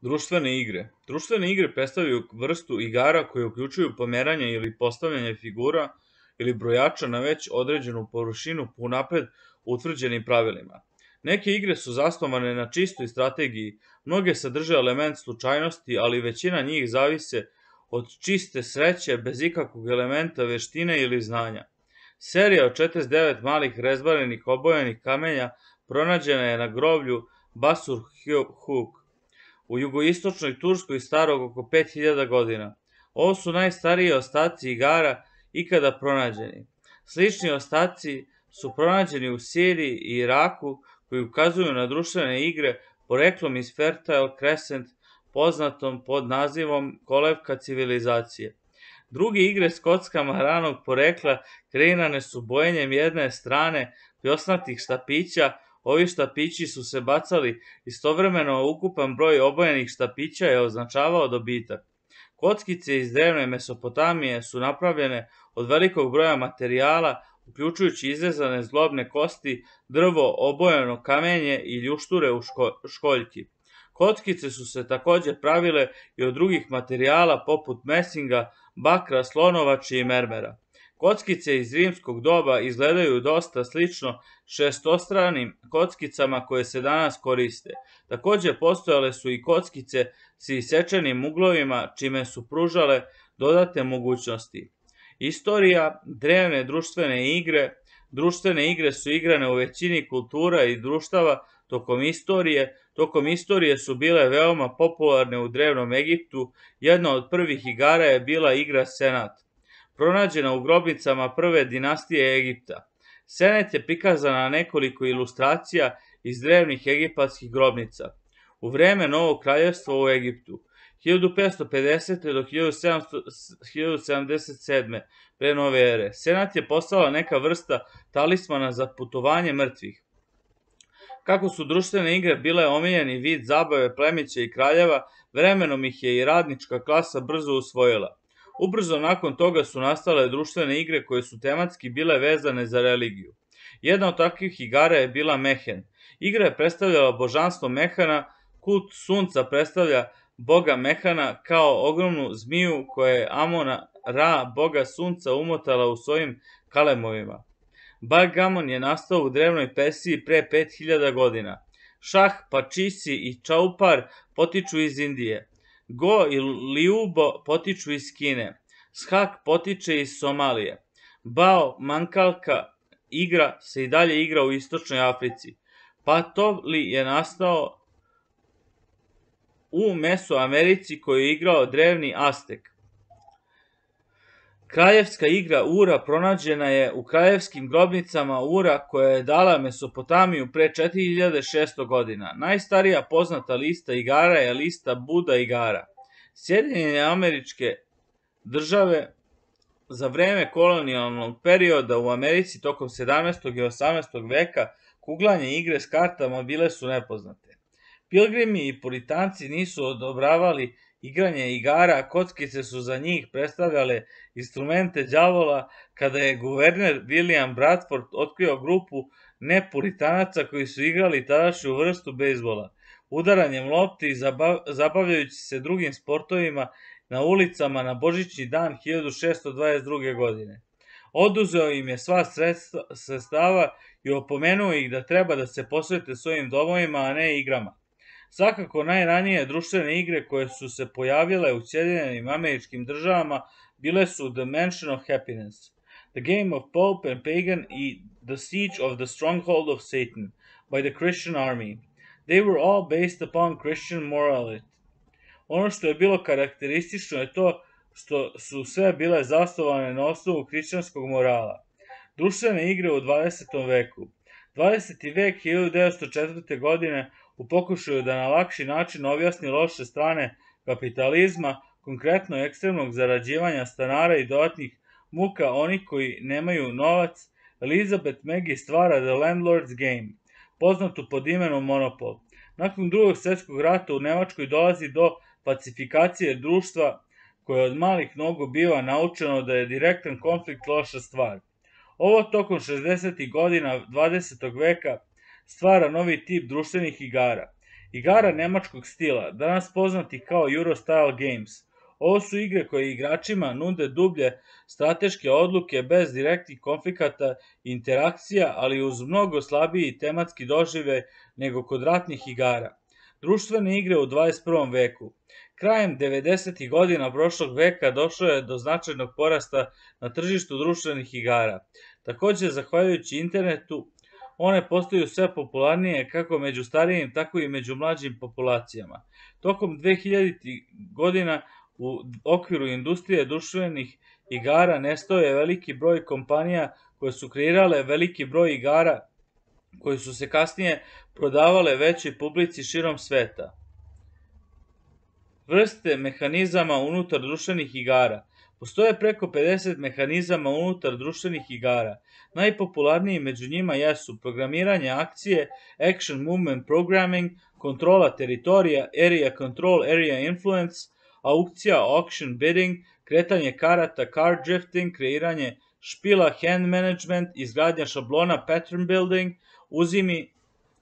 Društvene igre. Društvene igre predstavljaju vrstu igara koje uključuju pomeranje ili postavljanje figura ili brojača na već određenu površinu po unapred utvrđenim pravilima. Neke igre su zasnovane na čistoj strategiji, mnoge sadrže element slučajnosti, ali većina njih zavise od čiste sreće bez ikakvog elementa veštine ili znanja. Serija od 49 malih rezbarenih obojenih kamenja pronađena je na groblju Basur Huk u jugoistočnoj Turskoj starog oko 5000 godina. Ovo su najstariji ostaci igara ikada pronađeni. Slični ostaci su pronađeni u Siriji i Iraku koji ukazuju na društvene igre poreklom iz Fertile Crescent, poznatom pod nazivom kolevka civilizacije. Druge igre s kockama ranog porekla kreirane su bojenjem jedne strane pljosnatih štapića. Ovi štapići su se bacali istovremeno, ukupan broj obojenih štapića je označavao dobitak. Kockice iz drevne Mesopotamije su napravljene od velikog broja materijala, uključujući izrezane zglobne kosti, drvo, obojeno kamenje i ljušture u školjki. Kockice su se takođe pravile i od drugih materijala poput mesinga, bakra, slonovače i mermera. Kockice iz rimskog doba izgledaju dosta slično šestostranim kockicama koje se danas koriste. Takođe postojale su i kockice s isečenim uglovima, čime su pružale dodatne mogućnosti. Istorija drevne društvene igre. Društvene igre su igrane u većini kultura i društava tokom istorije. Tokom istorije su bile veoma popularne u drevnom Egiptu. Jedna od prvih igara je bila igra Senat, pronađena u grobnicama prve dinastije Egipta. Senet je prikazana na nekoliko ilustracija iz drevnih egipatskih grobnica. U vreme Novog kraljevstva u Egiptu, 1550. do 1077. pre nove ere, Senat je postala neka vrsta talismana za putovanje mrtvih. Kako su društvene igre bile omiljeni vid zabave plemića i kraljeva, vremenom ih je i radnička klasa brzo usvojila. Ubrzo nakon toga su nastale društvene igre koje su tematski bile vezane za religiju. Jedna od takvih igara je bila Mehen. Igra je predstavljala božanstvo Mehana, kult sunca predstavlja boga Mehana kao ogromnu zmiju koja je Amona Ra, boga sunca, umotala u svojim kalemovima. Bagamon je nastao u drevnoj Persiji pre 5000 godina. Šah, pačisi i čaupar potiču iz Indije. Go i liubo potiču iz Kine. Shak potiče iz Somalije. Bao, mankalka igra se i dalje igra u istočnoj Africi. Patoli je nastao u Mesoamerici koju je igrao drevni Aztek. Kraljevska igra Ura pronađena je u kraljevskim grobnicama Ura koja je dala Mesopotamiju pre 4600 godina. Najstarija poznata lista igara je lista Buda igara. Sjedinjene Američke Države za vreme kolonijalnog perioda u Americi tokom 17. i 18. veka kuglanje igre s kartama bile su nepoznate. Pilgrimi i puritanci nisu odobravali igranje igara, a kockice su za njih predstavljale instrumente đavola. Kada je guverner William Bradford otkrio grupu nepuritanaca koji su igrali tadašnju vrstu bejzbola, udaranjem lopti i zabavljajući se drugim sportovima na ulicama na Božićni dan 1622. godine. Oduzeo im je sva sredstava i opomenuo ih da treba da se posvete svojim domovima, a ne igrama. Svakako najranije društvene igre koje su se pojavile u Sjedinjenim Američkim Državama bile su The Mansion of Happiness, The Game of Pope and Pagan i The Siege of the Stronghold of Satan by the Christian Army. They were all based upon Christian morality. Ono što je bilo karakteristično je to što su sve bile zasnovane na osnovu hrišćanskog morala. Društvene igre u 20. veku. 20. vek 1904. godine u pokušaju da na lakši način objasni loše strane kapitalizma, konkretno ekstremnog zarađivanja stanara i dodatnih muka onih koji nemaju novac, Elizabeth Maggie stvara The Landlord's Game, poznatu pod imenom Monopol. Nakon drugog svjetskog rata u Nemačkoj dolazi do pacifikacije društva koje od malih nogu biva naučeno da je direktan konflikt loša stvar. Ovo tokom 60. godina 20. veka stvara novi tip društvenih igara. Igara nemačkog stila, danas poznati kao Euro-style games. Ovo su igre koje igračima nude dublje strateške odluke bez direktnih konflikata i interakcija, ali uz mnogo slabiji tematski doživljaj nego kod ratnih igara. Društvene igre u 21. veku. Krajem 90. godina prošlog veka došlo je do značajnog porasta na tržištu društvenih igara. Takođe, zahvaljujući internetu, one postaju sve popularnije kako među starijim, tako i među mlađim populacijama. Tokom 2000. godina u okviru industrije društvenih igara nestao je veliki broj kompanija koje su kreirale veliki broj igara koji su se kasnije prodavale većoj publici širom sveta. Vrste mehanizama unutar društvenih igara. Postoje preko 50 mehanizama unutar društvenih igara. Najpopularniji među njima jesu programiranje akcije, action movement programming, kontrola teritorija, area control, area influence, aukcija, auction bidding, kretanje karata, card drifting, kreiranje špila, hand management, izgradnja šablona, pattern building, uzimi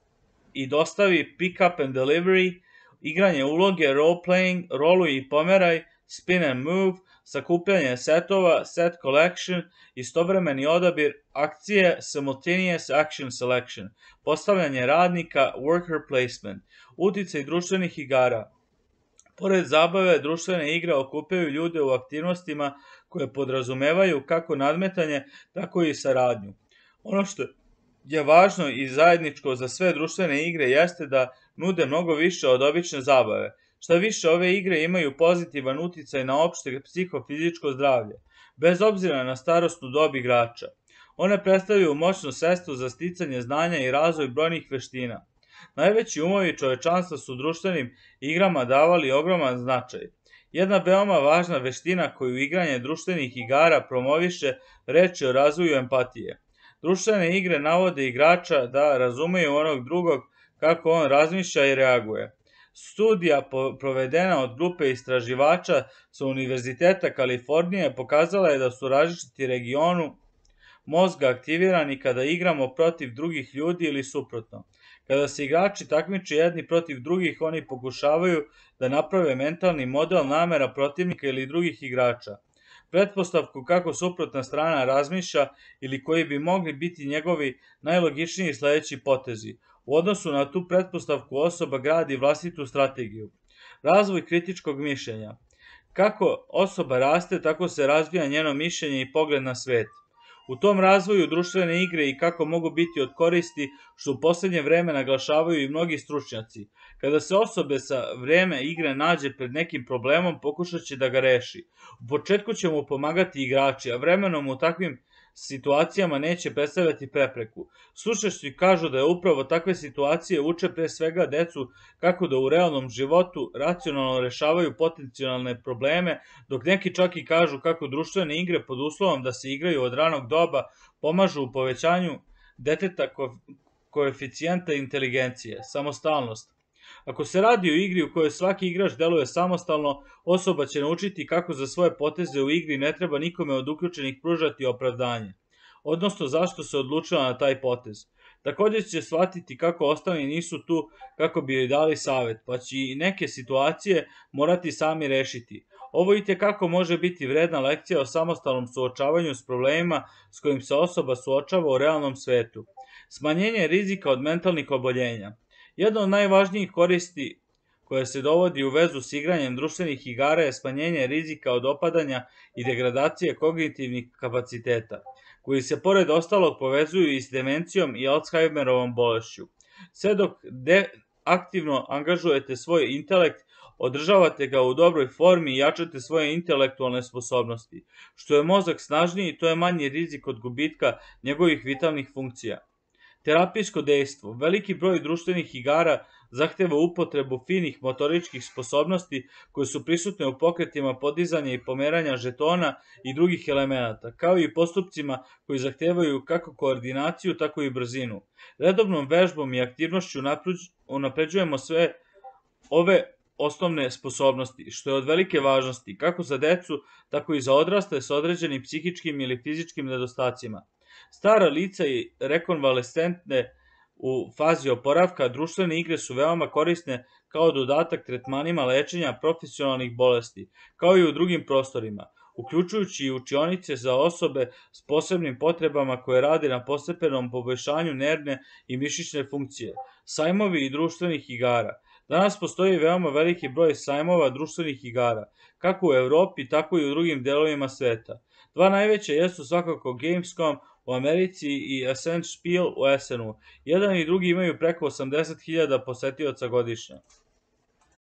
i dostavi, pick up and delivery, igranje uloge, role-playing, roluj i pomeraj, spin and move, sakupljanje setova, set collection, istovremeni odabir akcije, simultaneous action selection, postavljanje radnika, worker placement, uticaj društvenih igara. Pored zabave, društvene igre okupljaju ljude u aktivnostima koje podrazumevaju kako nadmetanje, tako i saradnju. Ono što je važno i zajedničko za sve društvene igre jeste da nude mnogo više od obične zabave. Šta više, ove igre imaju pozitivan uticaj na opšte psihofizičko zdravlje, bez obzira na starosnu dob igrača. One predstavljaju moćno sredstvo za sticanje znanja i razvoj brojnih veština. Najveći umovi čovečanstva su društvenim igrama davali ogroman značaj. Jedna veoma važna veština koju igranje društvenih igara promoviše reč je o razvoju empatije. Društvene igre navode igrača da razumeju onog drugog kako on razmišlja i reaguje. Studija provedena od grupe istraživača sa Univerziteta Kalifornije pokazala je da su različiti regionu mozga aktivirani kada igramo protiv drugih ljudi ili suprotno. Kada se igrači takmiče jedni protiv drugih, oni pokušavaju da naprave mentalni model namera protivnika ili drugih igrača. Pretpostavku kako suprotna strana razmišlja ili koji bi mogli biti njegovi najlogičniji sledeći potezi. U odnosu na tu pretpostavku osoba gradi vlastitu strategiju. Razvoj kritičkog mišljenja. Kako osoba raste, tako se razvija njeno mišljenje i pogled na svet. U tom razvoju društvene igre i kako mogu biti od koristi, što u poslednje vreme naglašavaju i mnogi stručnjaci. Kada se osobe sa vreme igre nađe pred nekim problemom, pokušat će da ga reši. U početku će mu pomagati igrači, a vremenom u takvim situacijama neće predstavljati prepreku. Stručnjaci kažu da je upravo takve situacije uče pre svega decu kako da u realnom životu racionalno rešavaju potencijalne probleme, dok neki čak i kažu kako društvene igre pod uslovom da se igraju od ranog doba pomažu u povećanju deteta koeficijenta inteligencije, samostalnost. Ako se radi o igri u kojoj svaki igrač deluje samostalno, osoba će naučiti kako za svoje poteze u igri ne treba nikome od uključenih pružati opravdanje, odnosno zašto se odlučila na taj potez. Takođe će shvatiti kako ostali nisu tu kako bi joj dali savet, pa će i neke situacije morati sami rešiti. Ovo itekako može biti vredna lekcija o samostalnom suočavanju s problemima s kojim se osoba suočava u realnom svetu. Smanjenje rizika od mentalnih oboljenja. Jedna od najvažnijih koristi koja se dovodi u vezu s igranjem društvenih igara je smanjenje rizika od opadanja i degradacije kognitivnih kapaciteta, koji se pored ostalog povezuju i s demencijom i Alzheimerovom bolešću. Sve dok aktivno angažujete svoj intelekt, održavate ga u dobroj formi i jačate svoje intelektualne sposobnosti. Što je mozak snažniji, to je manji rizik od gubitka njegovih vitalnih funkcija. Terapijsko dejstvo. Veliki broj društvenih igara zahteva upotrebu finih motoričkih sposobnosti koje su prisutne u pokretima podizanja i pomeranja žetona i drugih elemenata, kao i postupcima koji zahtevaju kako koordinaciju, tako i brzinu. Redovnom vežbom i aktivnošću unapređujemo sve ove osnovne sposobnosti, što je od velike važnosti, kako za decu, tako i za odrasle sa određenim psihičkim ili fizičkim nedostacima. Stara lica i rekonvalescentne u fazi oporavka, društvene igre su veoma korisne kao dodatak tretmanima lečenja profesionalnih bolesti, kao i u drugim prostorima, uključujući i učionice za osobe s posebnim potrebama koje rade na postepenom poboljšanju nervne i mišićne funkcije. Sajmovi i društvenih igara. Danas postoji veoma veliki broj sajmova društvenih igara, kako u Evropi, tako i u drugim delovima sveta. Dva najveća jesu svakako Gamescom u Americi i Essential Spiel u SN-u. Jedan i drugi imaju preko 80.000 posetioca godišnje.